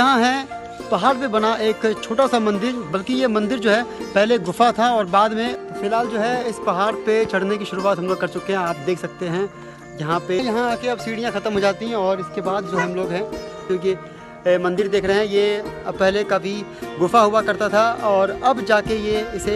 यहाँ है पहाड़ पे बना एक छोटा सा मंदिर, बल्कि ये मंदिर जो है पहले गुफा था और बाद में फिलहाल जो है इस पहाड़ पे चढ़ने की शुरुआत हम लोग कर चुके हैं। आप देख सकते हैं यहाँ आके अब सीढ़ियाँ ख़त्म हो जाती हैं और इसके बाद जो हम लोग हैं, क्योंकि मंदिर देख रहे हैं ये पहले कभी गुफा हुआ करता था और अब जाके ये इसे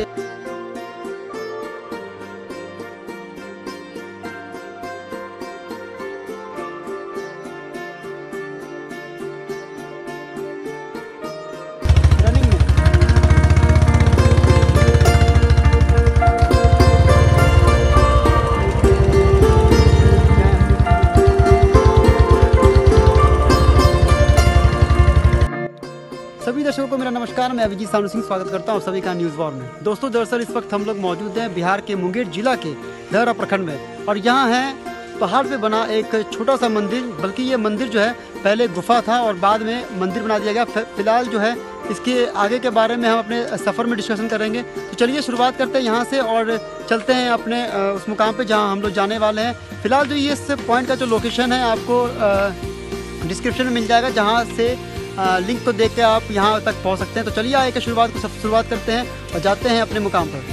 सभी दर्शकों को मेरा नमस्कार। मैं अभिजीत सानू सिंह स्वागत करता हूं सभी का न्यूज़ वॉर में। दोस्तों, दरअसल इस वक्त हम लोग मौजूद हैं बिहार के मुंगेर जिला के देहरा प्रखंड में और यहाँ है पहाड़ पे बना एक छोटा सा मंदिर, बल्कि ये मंदिर जो है पहले गुफा था और बाद में मंदिर बना दिया गया। फिलहाल जो है इसके आगे के बारे में हम अपने सफ़र में डिस्कशन करेंगे। तो चलिए शुरुआत करते हैं यहाँ से और चलते हैं अपने उस मुकाम पर जहाँ हम लोग जाने वाले हैं। फिलहाल जो ये इस पॉइंट का जो लोकेशन है आपको डिस्क्रिप्शन में मिल जाएगा, जहाँ से लिंक को देख के आप यहाँ तक पहुँच सकते हैं। तो चलिए आगे शुरुआत करते हैं और जाते हैं अपने मुकाम पर।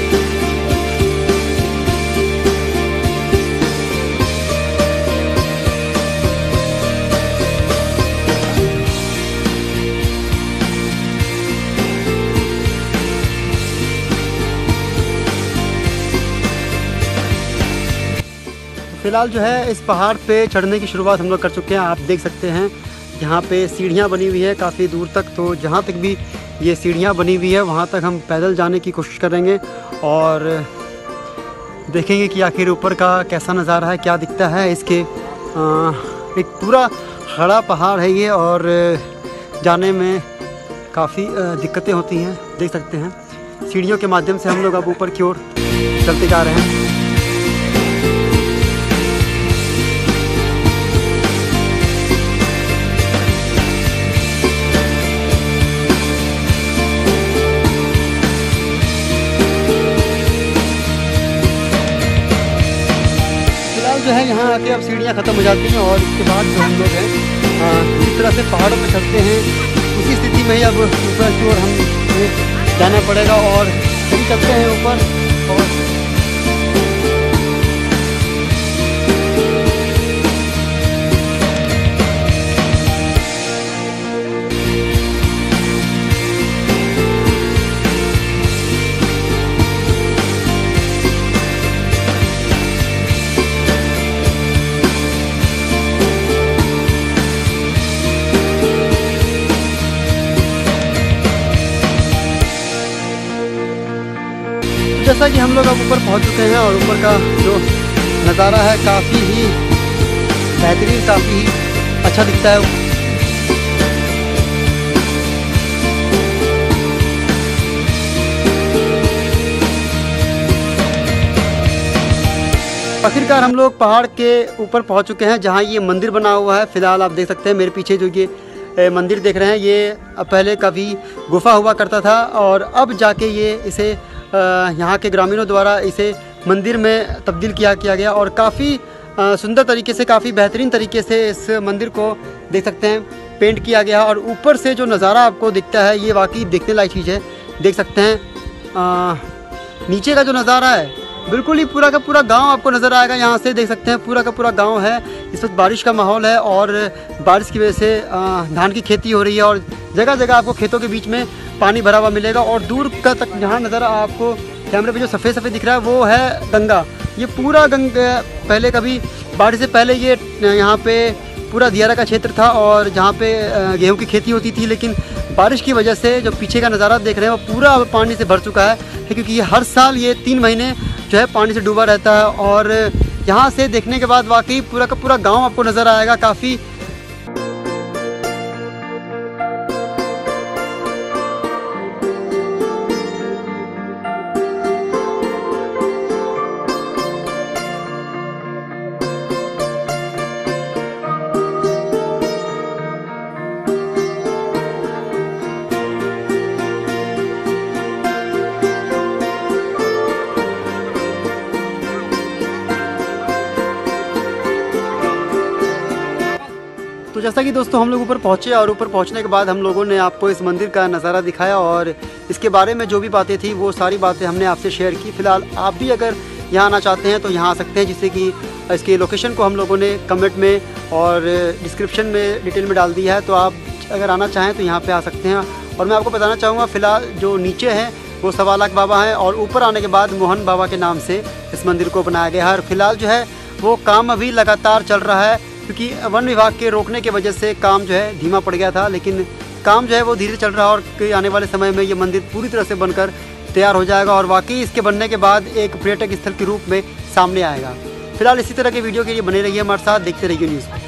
फिलहाल जो है इस पहाड़ पे चढ़ने की शुरुआत हम लोग कर चुके हैं। आप देख सकते हैं यहाँ पे सीढ़ियाँ बनी हुई है काफ़ी दूर तक। तो जहाँ तक भी ये सीढ़ियाँ बनी हुई है वहाँ तक हम पैदल जाने की कोशिश करेंगे और देखेंगे कि आखिर ऊपर का कैसा नज़ारा है, क्या दिखता है। इसके एक पूरा खड़ा पहाड़ है ये और जाने में काफ़ी दिक्कतें होती हैं। देख सकते हैं सीढ़ियों के माध्यम से हम लोग अब ऊपर की ओर चलते जा रहे हैं। जो है यहाँ आके अब सीढ़ियाँ ख़त्म हो जाती हैं और इसके बाद जो हम लोग हैं जिस तरह से पहाड़ों पे चढ़ते हैं उसी स्थिति में ही अब ऊपर की ओर हमें जाना पड़ेगा और फिर चलते हैं ऊपर। और जैसा कि हम लोग अब ऊपर पहुंच चुके हैं और ऊपर का जो नज़ारा है काफ़ी ही बेहतरीन, काफ़ी ही अच्छा दिखता है। आखिरकार हम लोग पहाड़ के ऊपर पहुंच चुके हैं जहां ये मंदिर बना हुआ है। फिलहाल आप देख सकते हैं मेरे पीछे जो ये मंदिर देख रहे हैं ये पहले कभी गुफा हुआ करता था और अब जाके ये इसे यहाँ के ग्रामीणों द्वारा इसे मंदिर में तब्दील किया गया और काफ़ी सुंदर तरीके से, काफ़ी बेहतरीन तरीके से इस मंदिर को देख सकते हैं पेंट किया गया। और ऊपर से जो नज़ारा आपको दिखता है ये वाकई देखने लायक चीज़ है। देख सकते हैं नीचे का जो नज़ारा है बिल्कुल ही पूरा का पूरा गांव आपको नज़र आएगा। यहाँ से देख सकते हैं पूरा का पूरा गांव है। इस वक्त बारिश का माहौल है और बारिश की वजह से धान की खेती हो रही है और जगह जगह आपको खेतों के बीच में पानी भरा हुआ मिलेगा। और दूर का तक जहाँ नज़र आपको कैमरे पे जो सफ़ेद सफ़ेद दिख रहा है वो है गंगा। ये पूरा गंगा पहले कभी बारिश से पहले ये यहाँ पे पूरा दियारा का क्षेत्र था और जहाँ पे गेहूँ की खेती होती थी, लेकिन बारिश की वजह से जो पीछे का नज़ारा देख रहे हैं वो पूरा पानी से भर चुका है, क्योंकि ये हर साल ये 3 महीने जो है पानी से डूबा रहता है। और यहाँ से देखने के बाद वाकई पूरा का पूरा गांव आपको नज़र आएगा। काफ़ी तो जैसा कि दोस्तों हम लोग ऊपर पहुँचे और ऊपर पहुँचने के बाद हम लोगों ने आपको इस मंदिर का नज़ारा दिखाया और इसके बारे में जो भी बातें थी वो सारी बातें हमने आपसे शेयर की। फ़िलहाल आप भी अगर यहाँ आना चाहते हैं तो यहाँ आ सकते हैं, जिससे कि इसकी लोकेशन को हम लोगों ने कमेंट में और डिस्क्रिप्शन में डिटेल में डाल दिया है। तो आप अगर आना चाहें तो यहाँ पे आ सकते हैं। और मैं आपको बताना चाहूँगा फ़िलहाल जो नीचे हैं वो 1.25 लाख बाबा हैं और ऊपर आने के बाद मोहन बाबा के नाम से इस मंदिर को बनाया गया है। और फिलहाल जो है वो काम अभी लगातार चल रहा है, क्योंकि वन विभाग के रोकने की वजह से काम जो है धीमा पड़ गया था, लेकिन काम जो है वो धीरे चल रहा है और आने वाले समय में ये मंदिर पूरी तरह से बनकर तैयार हो जाएगा और वाकई इसके बनने के बाद एक पर्यटक स्थल के रूप में सामने आएगा। फिलहाल इसी तरह के वीडियो के लिए बने रहिए हमारे साथ, देखते रहिए न्यूज़।